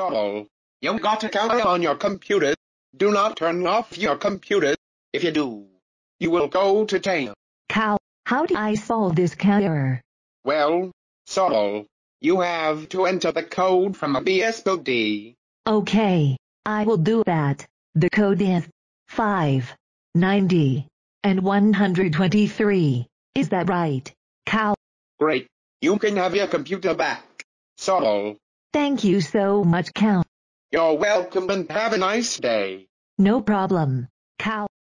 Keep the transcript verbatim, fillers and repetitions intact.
Sobble, you got a counter on your computer. Do not turn off your computer. If you do, you will go to jail. Cow, how do I solve this error? Well, Sobble, you have to enter the code from a B S O D. Okay, I will do that. The code is five ninety and one hundred twenty-three. Is that right, Cow? Great. You can have your computer back, Sobble. Thank you so much, Cow. You're welcome and have a nice day. No problem, Cow.